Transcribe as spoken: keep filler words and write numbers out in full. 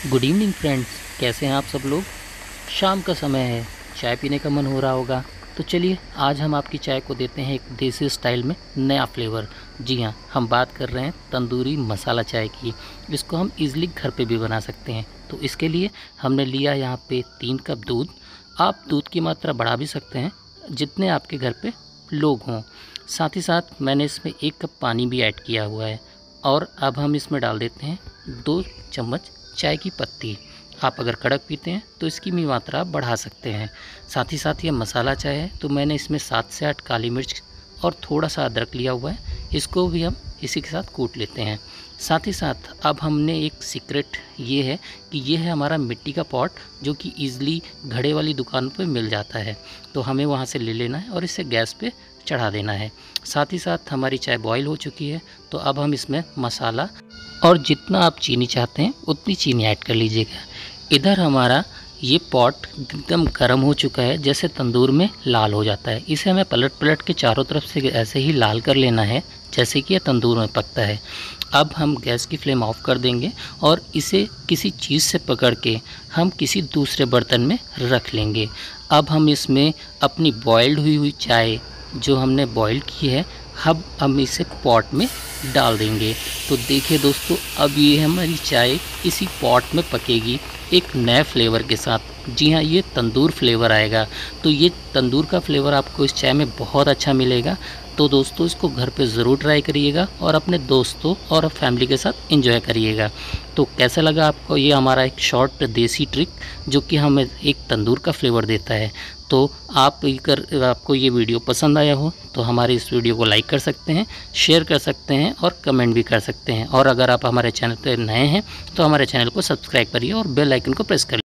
Good evening friends, कैसे हैं आप सब लोग। शाम का समय है, चाय पीने का मन हो रहा होगा। तो चलिए आज हम आपकी चाय को देते हैं एक देसी स्टाइल में नया फ्लेवर। जी हाँ, हम बात कर रहे हैं तंदूरी मसाला चाय की। इसको हम इजीली घर पे भी बना सकते हैं। तो इसके लिए हमने लिया यहाँ पे तीन कप दूध। आप दूध की मात्रा बढ़ा भी सकते हैं जितने आपके घर पे लोग हों। साथ ही साथ मैंने इसमें एक कप पानी भी ऐड किया हुआ है। और अब हम इसमें डाल देते हैं दो चम्मच चाय की पत्ती। आप अगर कड़क पीते हैं तो इसकी भी मात्रा आप बढ़ा सकते हैं। साथ ही साथ ये मसाला चाय है तो मैंने इसमें सात से आठ काली मिर्च और थोड़ा सा अदरक लिया हुआ है। इसको भी हम इसी के साथ कूट लेते हैं। साथ ही साथ अब हमने एक सीक्रेट ये है कि ये है हमारा मिट्टी का पॉट, जो कि ईज़िली घड़े वाली दुकान पर मिल जाता है। तो हमें वहाँ से ले लेना है और इसे गैस पे चढ़ा देना है। साथ ही साथ हमारी चाय बॉईल हो चुकी है। तो अब हम इसमें मसाला और जितना आप चीनी चाहते हैं उतनी चीनी ऐड कर लीजिएगा। इधर हमारा ये पॉट एकदम गर्म हो चुका है, जैसे तंदूर में लाल हो जाता है। इसे हमें पलट पलट के चारों तरफ से ऐसे ही लाल कर लेना है जैसे कि ये तंदूर में पकता है। अब हम गैस की फ्लेम ऑफ कर देंगे और इसे किसी चीज़ से पकड़ के हम किसी दूसरे बर्तन में रख लेंगे। अब हम इसमें अपनी बॉइल्ड हुई हुई चाय जो हमने बॉईल की है, अब हम इसे पॉट में डाल देंगे। तो देखिए दोस्तों, अब ये हमारी चाय इसी पॉट में पकेगी एक नए फ्लेवर के साथ। जी हाँ, ये तंदूर फ्लेवर आएगा। तो ये तंदूर का फ्लेवर आपको इस चाय में बहुत अच्छा मिलेगा। तो दोस्तों, इसको घर पे ज़रूर ट्राई करिएगा और अपने दोस्तों और फैमिली के साथ एंजॉय करिएगा। तो कैसा लगा आपको ये हमारा एक शॉर्ट देसी ट्रिक, जो कि हमें एक तंदूर का फ्लेवर देता है। तो आप अगर आपको ये वीडियो पसंद आया हो तो हमारे इस वीडियो को लाइक कर सकते हैं, शेयर कर सकते हैं और कमेंट भी कर सकते हैं। और अगर आप हमारे चैनल पर नए हैं तो हमारे चैनल को सब्सक्राइब करिए और बेल आइकन को प्रेस करिए।